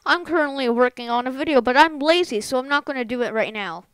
I'm currently working on a video, but I'm lazy, so I'm not going to do it right now.